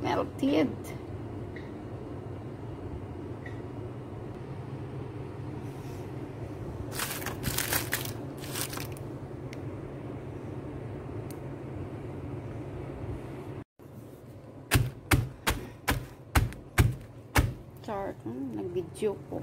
melted. Chart, nag-video po.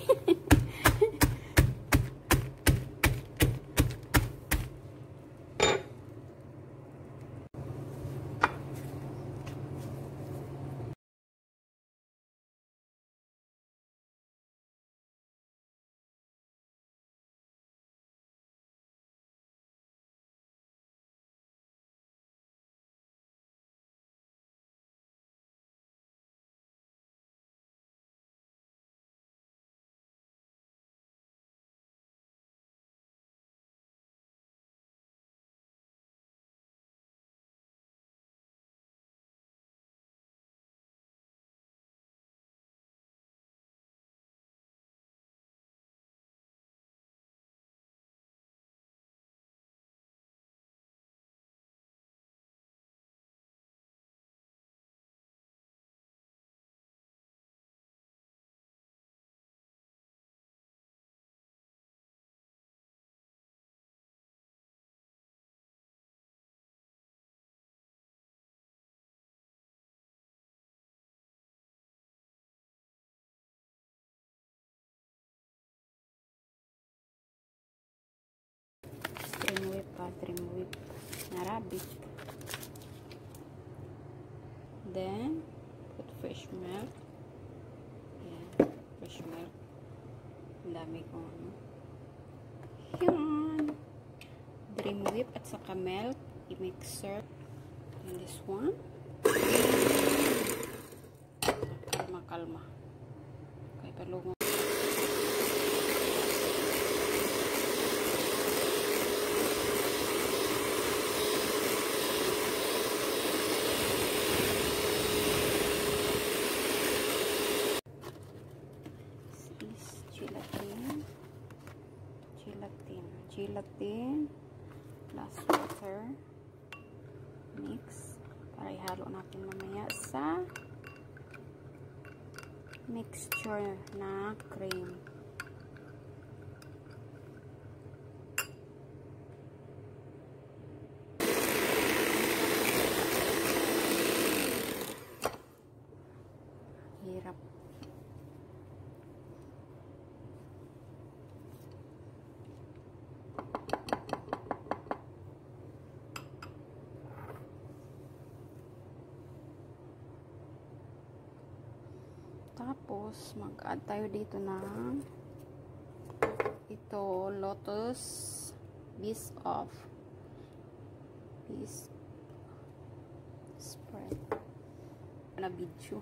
Creme whip na rabbit. Then put fresh milk. Yan, fresh milk. Ang dami ko ano. Yan. Creme whip at saka milk. I-mixer. And this one. Kalma. Okay, palungo. Gelatin plus water, mix para ihalo natin mamaya sa mixture na cream. Hirap. Tapos, mag-add tayo dito ng ito, Lotus Biscoff. Spread. Na video.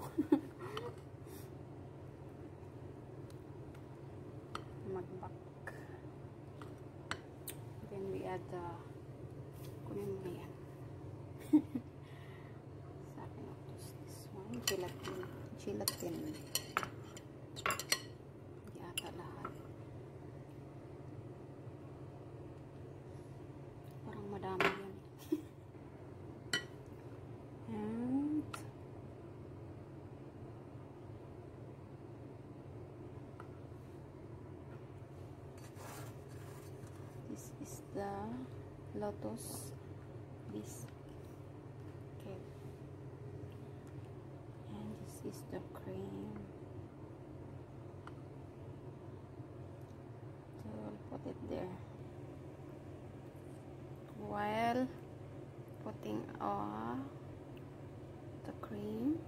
Mag-back. Then we add kunin mo yan. Sa akin this one, gelatin. Yata lahat. Parang madami yan. And this is the Lotus Biscoff. Is the cream. So I'll put it there while putting the cream.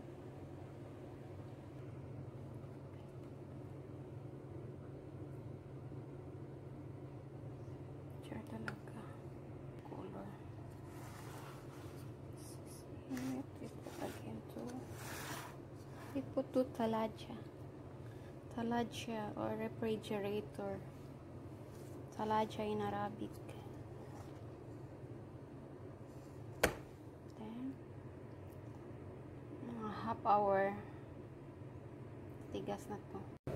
Sure talaga color. We put again to we put to talaja or refrigerator. Talaja in Arabic. Then mga half hour tigas na to.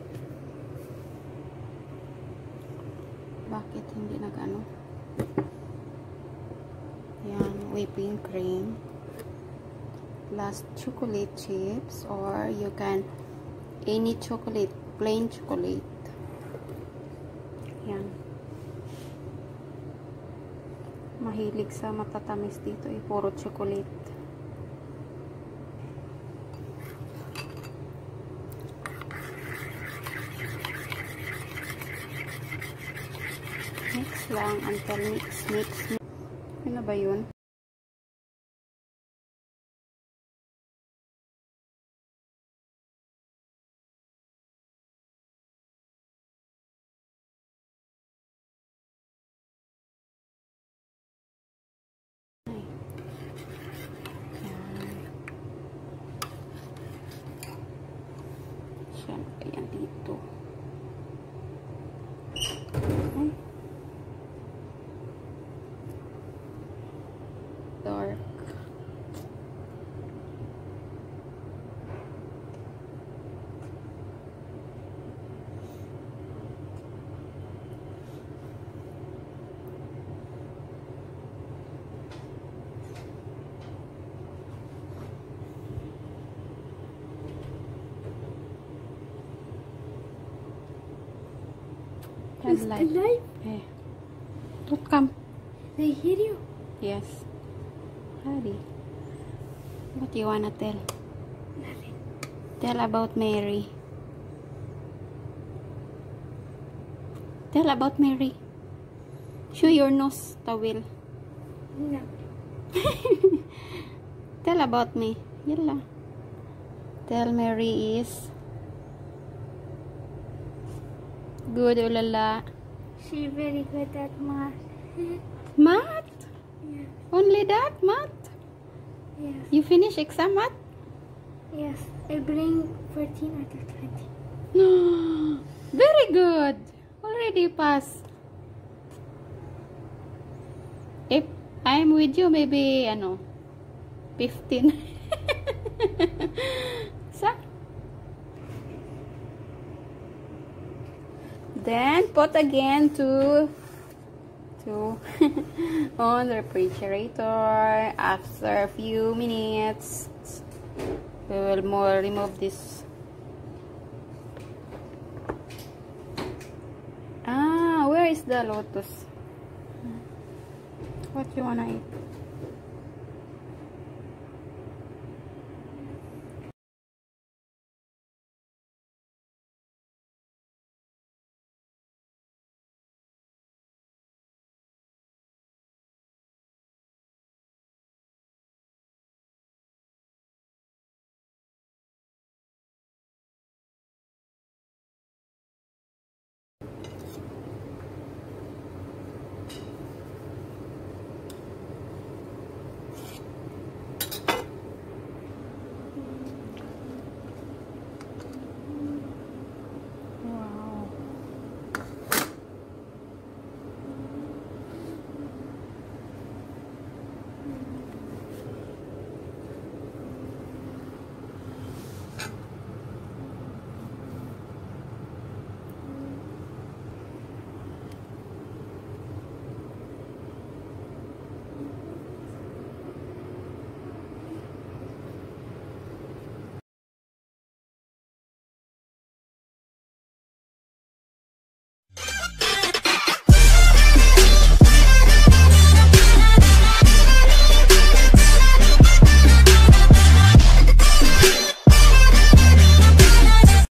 Bakit hindi nag-ano? Yan, whipping cream. plus chocolate chips, or you can any chocolate, plain chocolate. Yan. Mahilig sa matatamis dito eh, puro chocolate. Mix lang until mix. Ano ba yun? Siyempre yan dito. Ay. Dark. It's alive? Hey. Don't come. They hear you? Yes. Hurry. What do you wanna tell? Nothing. Tell about Mary. Tell about Mary. Show your nose, towel. No. Tell about me. Yalla. Tell Mary is good, ulala. She's very good at math. Math? Yeah. Only that? Math? Yes. You finish exam math? Yes. I bring 14 out of 20. No. Very good. Already passed. If I'm with you, maybe, 15. So, then put again to on the refrigerator. After a few minutes, we will remove this. Where is the Lotus? What you wanna eat?